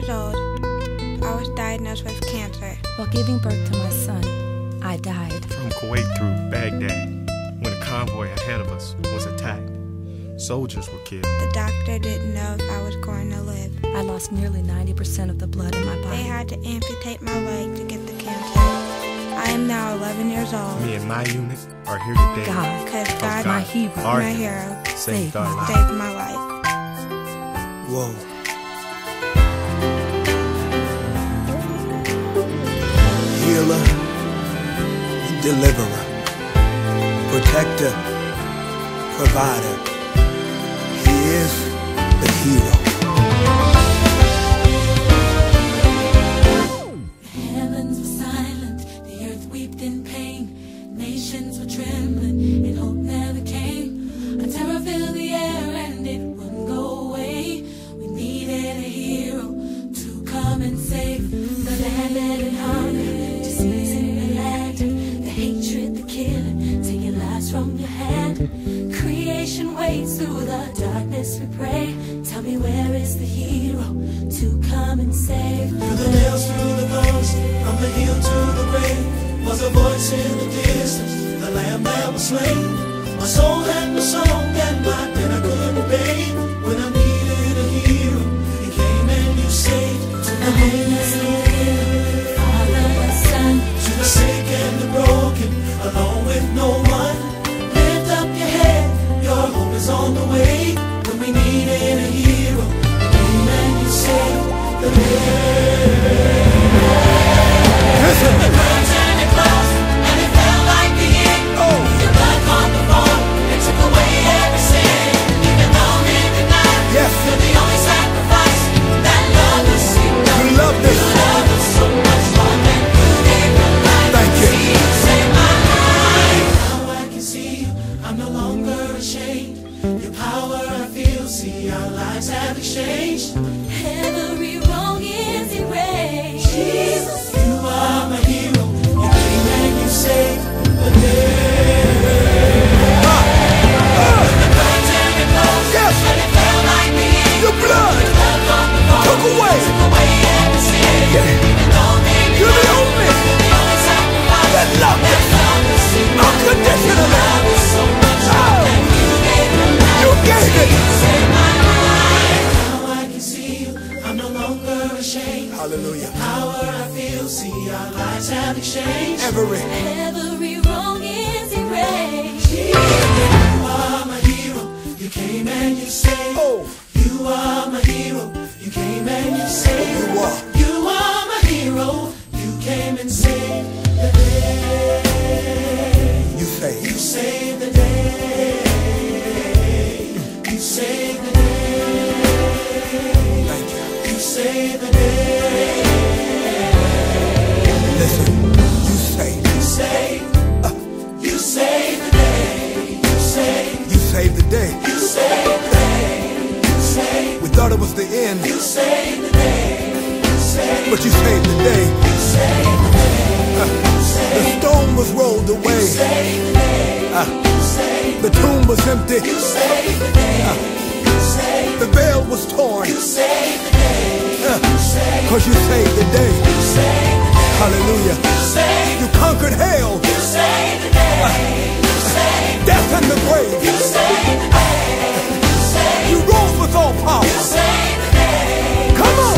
years old, I was diagnosed with cancer. While giving birth to my son, I died. From Kuwait through Baghdad, when a convoy ahead of us was attacked, soldiers were killed. The doctor didn't know if I was going to live. I lost nearly 90% of the blood in my body. They had to amputate my leg to get the cancer. I am now 11 years old. Me and my unit are here today. God, Because God, my hero, our my hero, saved our lives. saved my life. Whoa. Healer, deliverer, protector, provider. He is the hero. The heavens were silent, the earth wept in pain. Nations were trembling, and hope never came. A terror filled the air, and it wouldn't go away. We needed a hero to come and save the land and hunger, disease in the land, the hatred, the killing, taking lives from your hand. Creation waits through the darkness, we pray. Tell me, where is the hero to come and save? Through the nails, through the thorns, from the hill to the grave, was a voice in the distance, the lamb that was slain. My soul had no song, and my pen I couldn't pay. When I needed a hero, he came and you saved. To the homeless and the Father and Son, To the sick and the broken, alone with no one. Lift up your head, your hope is on the way. When we needed a hero, he came and you saved the day. Listen. The curtain it closed, and it felt like the end. Oh. Your blood caught the phone, and took away every sin. Even though men denied, Yes. you're the only sacrifice that love us. You love this. You love us so much more than you gave your life. Thank you. See, you saved my life. Now I can see you, I'm no longer ashamed. Your power I feel, see our lives have exchanged. every wrong is erased. Jesus, you are my hero. You came and you saved the day. The curtain it closed, Yes. and it felt like the end. Your blood Love on the phone, took away. took away every sin. Yeah. Even though they You're the denied, only you're the only sacrifice that loved us love us. unconditionally. Love us so much more than you gave your life. You gave it. You saved my life. Now I can see you, I'm no longer ashamed. Hallelujah. Power I feel, see our lives have exchanged. Every Every wrong is erased. You are my hero, you came and you saved. oh, You are my hero, you came and you saved. you are. You are my hero, you came and saved the day. You say. You saved the day. You saved the day. Thank you. You saved the day. Listen. You say. You saved. You saved the day. You saved. You saved the day. You saved the day. You saved. We thought it was the end, You saved the day. You saved. but you saved the day. You saved the day. You The saved. stone was rolled away. You saved the day. You saved. The tomb was empty. You saved the day. You saved. The veil was torn. You saved the day. You saved. Cause you saved the day. You saved the day. Hallelujah. You saved. You conquered hell, You saved the day. You saved. death and the grave. You saved the day. You saved. You rose with all power. You saved the day. Come on.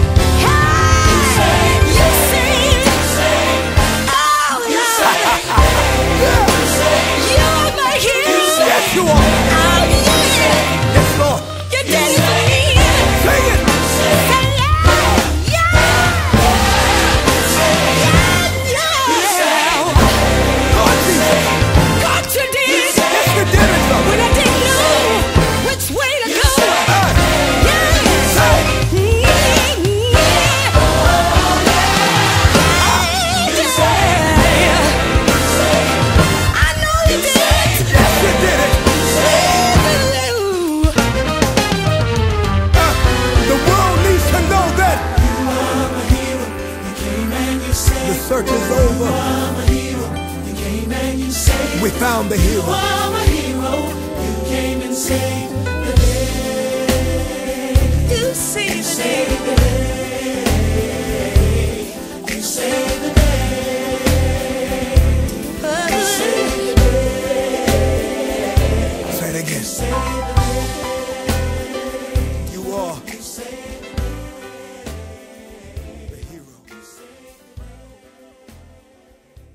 Yes, you are. Yes, Lord. Sing it. Lord Jesus. Yes, you did it, Lord. When I didn't know which way to go. The world needs to know that You are my hero. You came and you saved. the search is You over. are my hero. You came and you saved. We found the You hero. are my hero. You came and saved the day. You saved the day. Saved the day. say that